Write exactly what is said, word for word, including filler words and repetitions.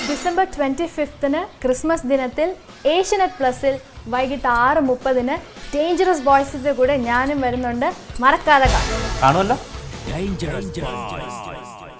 December twenty ഫിഫ്ത്തിന് Christmas ദിനത്തിൽ ഏഷ്യനെറ്റ് പ്ലസിൽ വൈകിട്ട് ആറ് മുപ്പതിന് ഡേഞ്ചറസ് ബോയ്സിന്റെ കൂടെ ഞാനും വരുന്നുണ്ട്. മറക്കാതെ കാണുമല്ലോ.